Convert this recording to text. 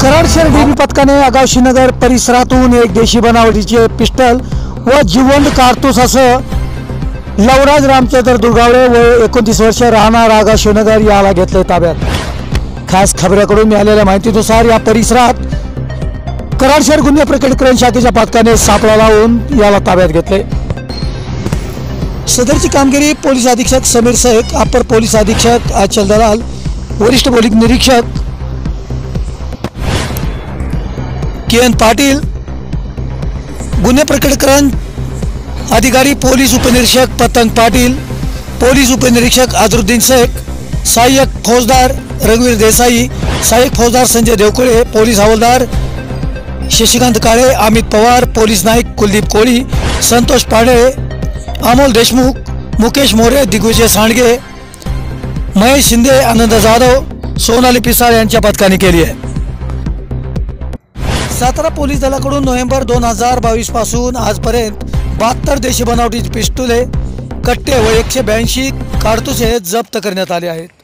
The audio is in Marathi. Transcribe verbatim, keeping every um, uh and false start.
कराड शहर डीबी पथकाने आगाव श्रीनगर परिसरातून एक देशी बनावटीचे पिस्टल व जिवंत कारतूसासह लवराज रामचंद्र दुर्गावळे व एकोणतीस वर्ष राहणार आगाव श्रीनगर याला घेतले ताब्यात। खास खबराकडून मिळालेल्या माहितीनुसार या परिसरात कराड शहर गुन्हे प्रकटीकरण शाखेच्या पथकाने सापळा लावून याला ताब्यात घेतले। सदरची कामगिरी पोलीस अधीक्षक समीर शेख, अपर पोलीस अधीक्षक आचल दलाल, वरिष्ठ पोलीस निरीक्षक के एन पाटील, गुन्हे प्रकटीकरण अधिकारी पोलीस उपनिरीक्षक पतंग पाटील, पोलीस उपनिरीक्षक अजरुद्दीन शेख, सहाय्यक फौजदार रघुवीर देसाई, सहाय्यक फौजदार संजय देवकुळे, पोलीस हवालदार शशिकांत काळे, अमित पवार, पोलीस नाईक कुलदीप कोळी, संतोष पाडे, अमोल देशमुख, मुकेश मोरे, दिग्विजय सांडगे, महेश शिंदे, आनंद जाधव, सोनाली पिसाळ यांच्या पथकाने केली आहे। सातारा पोलीस दलाकडून नोव्हेंबर दोन हजार बावीस पासून आजपर्यंत बहात्तर देशी बनावटीची पिस्तुले, कट्टे व एकशे ब्याऐंशी कारतुसे जप्त करण्यात आले आहेत।